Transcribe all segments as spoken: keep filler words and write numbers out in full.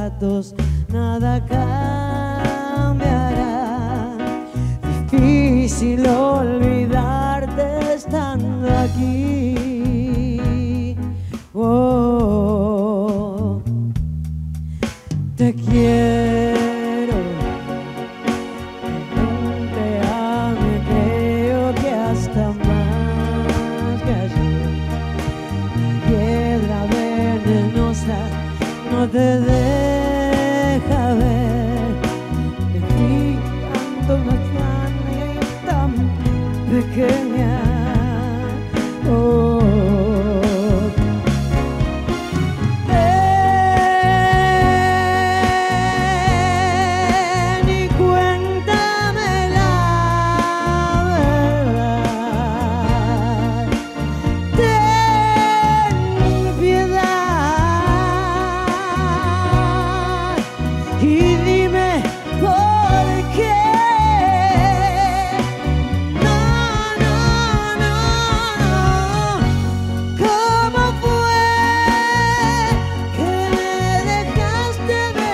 zapatos, nada cambiará. Difícil olvidarte estando aquí. Oh, te quiero, aún te amo y creo que hasta más que ayer. La piedra venenosa no te deja ver. Te fui tanto más grande y tan pequeña. Oh, ven y cuéntame la verdad. Ten piedad y dime por qué. No, no, no, no. ¿Cómo fue que me dejaste de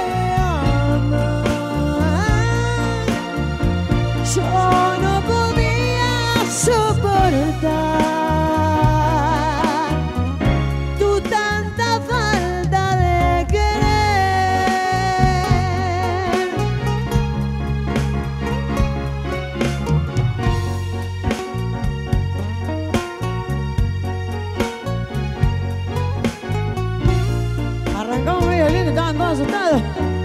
amar? Yo no podía soportar tu tanta falta de querer. Arrancamos medio lindo, estaban todos asustados.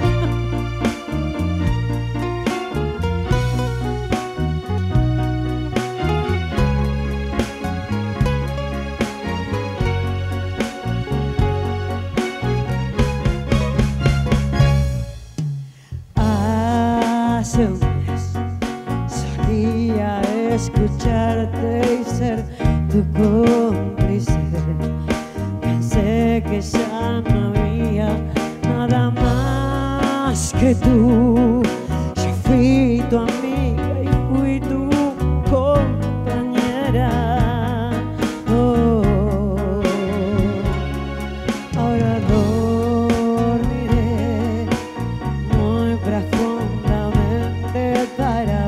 Hace un mes solía escucharte y ser tu cómplice. Pensé que ya no había nada más que tú. Yo fui tu amiga y fui tu compañera. Oh, ahora dormiré muy profundamente para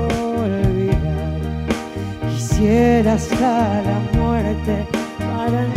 olvidar. Quisiera hasta la muerte para